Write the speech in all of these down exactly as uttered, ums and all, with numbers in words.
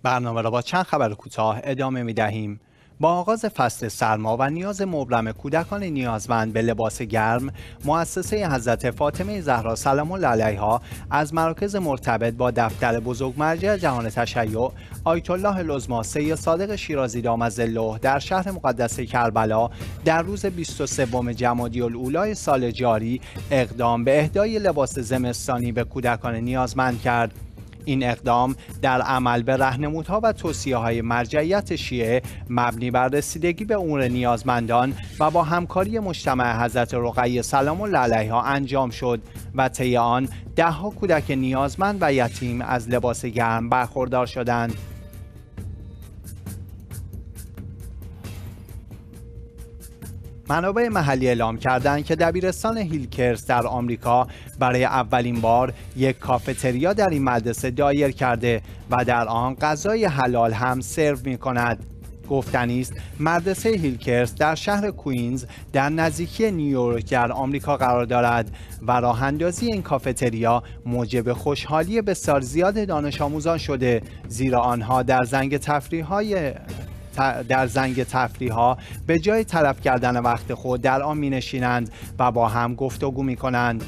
برنامه را با چند خبر کوتاه ادامه می دهیم. با آغاز فصل سرما و نیاز مبرم کودکان نیازمند به لباس گرم، مؤسسه حضرت فاطمه زهرا سلام الله علیها از مراکز مرتبط با دفتر بزرگ مرجع جهان تشیع آیت الله العظمی سید صادق شیرازی دام ظله در شهر مقدس کربلا در روز بیست و سوم جمادی الاولی سال جاری اقدام به اهدای لباس زمستانی به کودکان نیازمند کرد. این اقدام در عمل به راهنمودها و توصیه‌های مرجعیت شیعه مبنی بر رسیدگی به امور نیازمندان و با همکاری مجتمع حضرت رقیه سلام الله علیها انجام شد و طی آن ده‌ها کودک نیازمند و یتیم از لباس گرم برخوردار شدند. منابع محلی اعلام کردند که دبیرستان هیلکرست در آمریکا برای اولین بار یک کافتریا در این مدرسه دایر کرده و در آن غذای حلال هم سرو می کند. گفتنی است مدرسه هیلکرست در شهر کوینز در نزدیکی نیویورک در آمریکا قرار دارد و راه اندازی این کافتریا موجب خوشحالی بسیار زیاد دانش آموزان شده، زیرا آنها در زنگ تفریح‌های در زنگ تفریح ها به جای تلف کردن وقت خود در آن می نشینند و با هم گفتگو می کنند.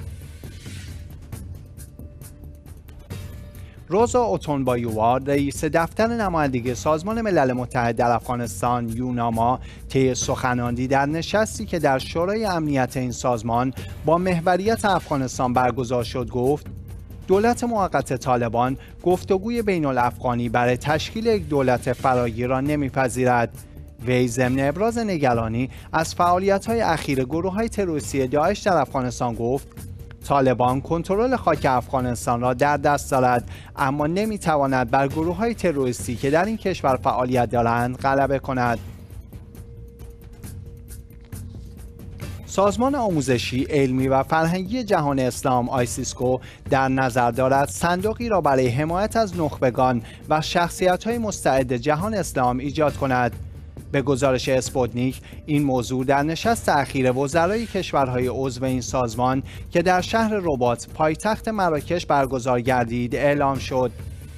روزا اوتونبایووا رئیس دفتر نمایندگی سازمان ملل متحد در افغانستان یوناما طی سخنرانی در نشستی که در شورای امنیت این سازمان با محوریت افغانستان برگزار شد گفت دولت موقت طالبان گفتگوی بین الافغانی برای تشکیل یک دولت فراگیر را نمیپذیرد. وی ضمن ابراز نگرانی از فعالیت‌های اخیر گروه‌های تروریستی داعش در افغانستان گفت طالبان کنترل خاک افغانستان را در دست دارد، اما نمیتواند بر گروه‌های تروریستی که در این کشور فعالیت دارند غلبه کند. سازمان آموزشی، علمی و فرهنگی جهان اسلام آیسیسکو در نظر دارد صندوقی را برای حمایت از نخبگان و شخصیت‌های مستعد جهان اسلام ایجاد کند. به گزارش اسپوتنیک این موضوع در نشست اخیر وزرای کشورهای عضو این سازمان که در شهر رباط پایتخت مراکش برگزار گردید اعلام شد.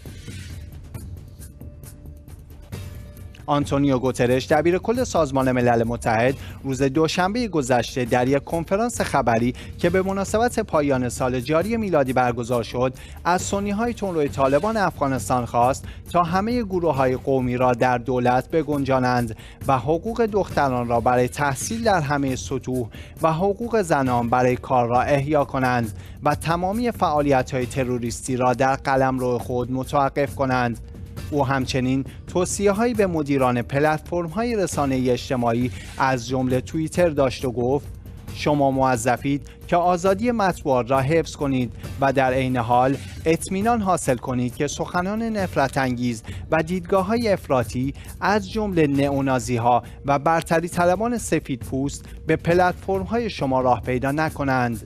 آنتونیو گوترش دبیر کل سازمان ملل متحد روز دوشنبه گذشته در یک کنفرانس خبری که به مناسبت پایان سال جاری میلادی برگزار شد از سنی‌های تندروی طالبان افغانستان خواست تا همه گروه‌های قومی را در دولت بگنجانند و حقوق دختران را برای تحصیل در همه سطوح و حقوق زنان برای کار را احیا کنند و تمامی فعالیت‌های تروریستی را در قلمرو خود متوقف کنند. او همچنین توصیه‌هایی به مدیران پلتفرم‌های رسانه‌ای اجتماعی از جمله توییتر داشت و گفت شما موظفید که آزادی مطبوعات را حفظ کنید و در عین حال اطمینان حاصل کنید که سخنان نفرت انگیز و دیدگاه‌های افراطی از جمله نئونازی‌ها و برتری طلبان سفیدپوست به پلتفرم‌های شما راه پیدا نکنند.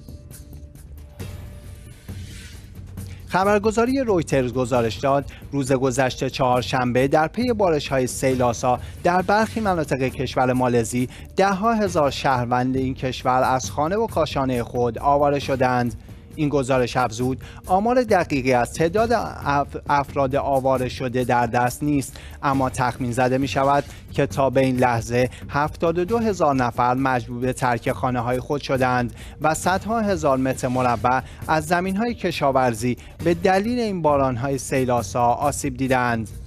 خبرگزاری رویترز گزارش داد روز گذشته چهارشنبه در پی بارش‌های سیل‌آسا در برخی مناطق کشور مالزی ده‌ها هزار شهروند این کشور از خانه و کاشانه خود آواره شدند. این گزارش افزود آمار دقیقی از تعداد افراد آواره شده در دست نیست، اما تخمین زده می شود که تا به این لحظه هفتاد و دو هزار نفر مجبور به ترک خانه های خود شدند و صدها هزار متر مربع از زمین های کشاورزی به دلیل این باران های سیل‌آسا آسیب دیدند.